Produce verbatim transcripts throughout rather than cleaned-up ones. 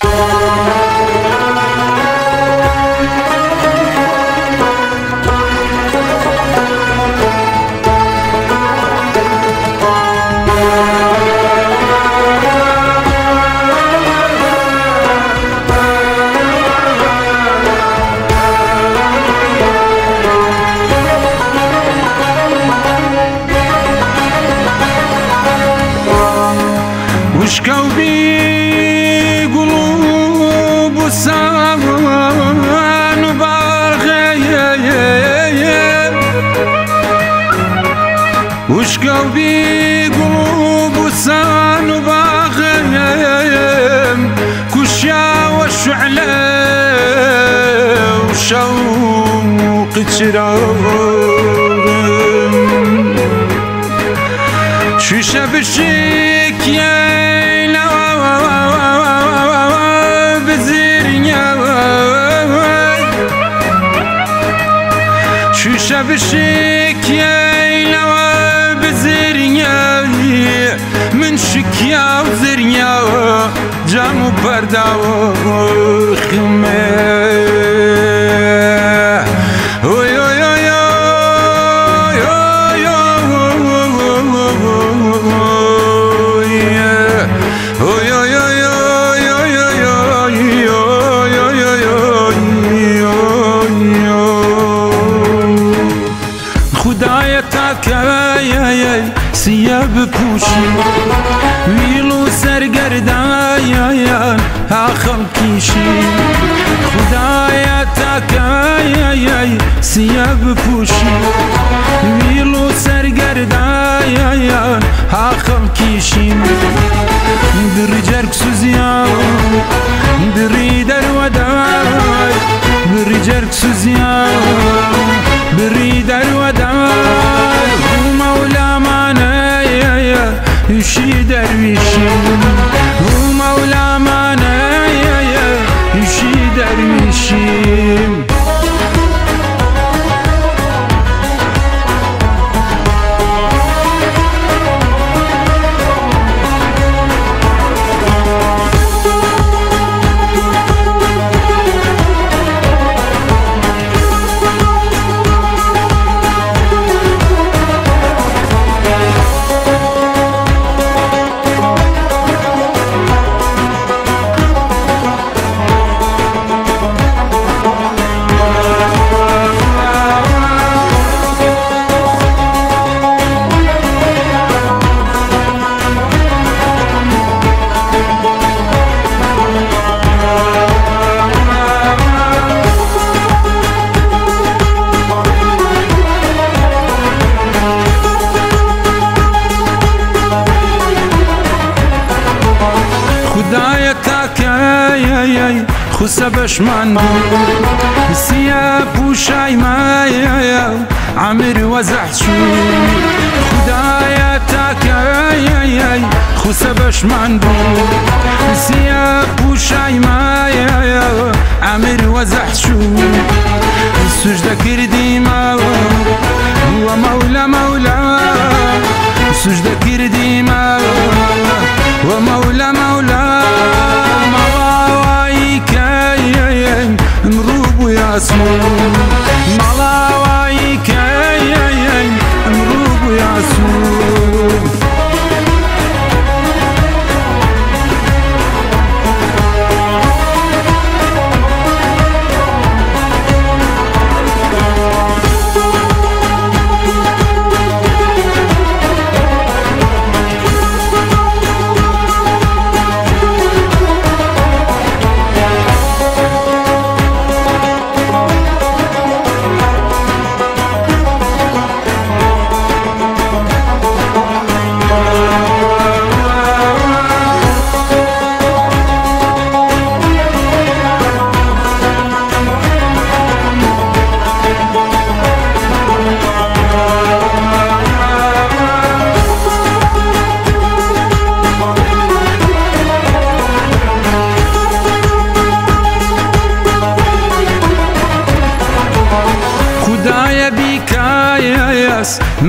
وشكوا بي قلوب السان وباغي وشكوا بي قلوب السان وباغي كشا والشعلة وشوق تشرارم شوشة بالشيك يا شوشة بالشيك يا لوا بزرنيا من شكيا وزرنيا جام وبردا وخمه ثياب بوشي ويلو سرگردايان آخم كيشي خدايا تاكايا ثياب بوشي ويلو سرگردايان آخم كيشي برجرك سوزيان بري دروداي برجرك سوزيان بري دروداي ومولا يشي درويشي ومولا مانا يشي درويشي خدايا تاكاي خسا بشمان سياب وشاي مايا عمر وزح شو خدايا تاكاي خسا بشمان سياب وشاي مايا عمر وزح شو سجدة كردي ما هو مولا مولا سجدة كردي ما ومولا مولا ملاوايك نروب ياسمون ملاوايك نروب ياسمون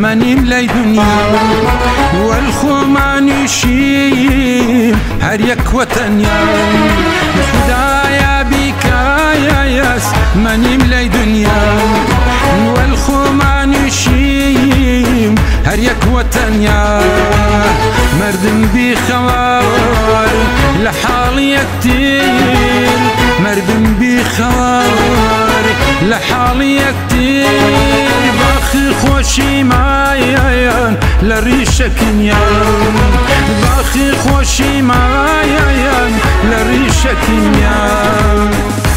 مني ملاي دنيا والخمان شيم هر يك وطنيا خدايا بك يا ياس مني ملاي دنيا والخمان شيم هر يك وطنيا مردم بخوار لحالي كتير مردم بخوار لحالي كتير باخي خوشي معايا لريشك نيان باخي خوشي معايا لريشك نيان